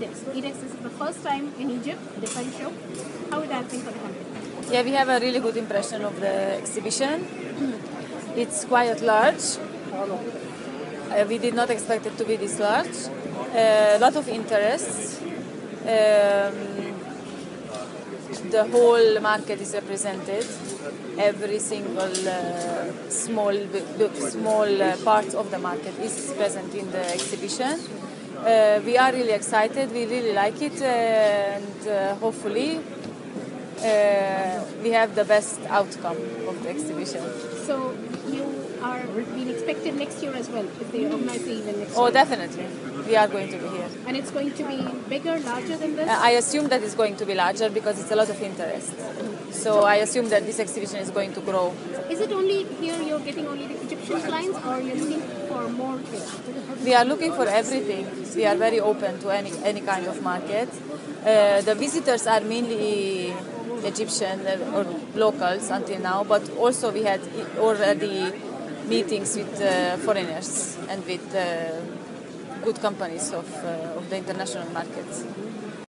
EDEX. EDEX is the first time in Egypt, defense show. How would that be for the company? Yeah, we have a really good impression of the exhibition. It's quite large. We did not expect it to be this large. A lot of interest. The whole market is represented. Every single small part of the market is present in the exhibition. We are really excited. We really like it, and hopefully we have the best outcome of the exhibition. So you are being expected next year as well, if they organize the event next year? Oh, definitely. We are going to be here. And it's going to be bigger, larger than this? I assume that it's going to be larger because it's a lot of interest. So I assume that this exhibition is going to grow. Is it only here you're getting only the Egyptian clients, or you're looking for more here? We are looking for everything. We are very open to any kind of market. The visitors are mainly Egyptian or locals until now, but also we had already meetings with foreigners and with good companies of the international markets.